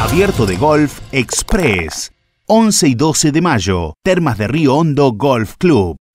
Abierto de Golf Express. 11 y 12 de mayo. Termas de Río Hondo Golf Club.